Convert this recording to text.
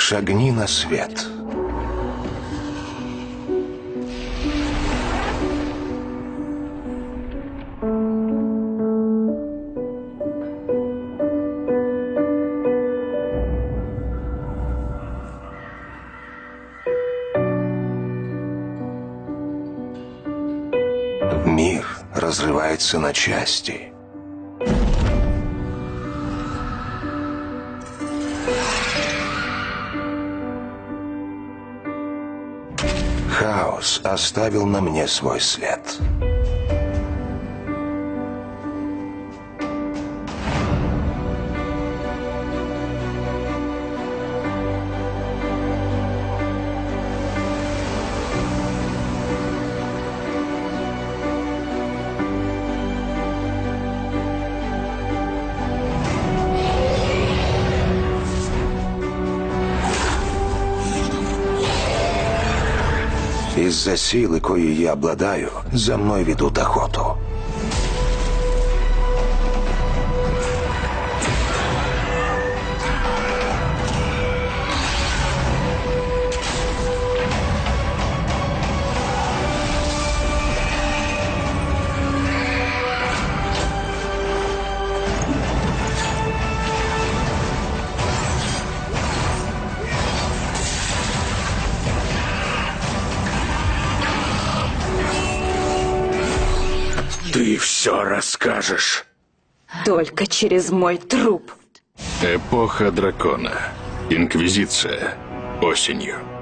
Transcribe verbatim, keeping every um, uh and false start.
Шагни на свет. Мир разрывается на части. Хаос оставил на мне свой след. Из-за силы, коей я обладаю, за мной ведут охоту. Ты все расскажешь. Только через мой труп. Эпоха дракона. Инквизиция. Осенью.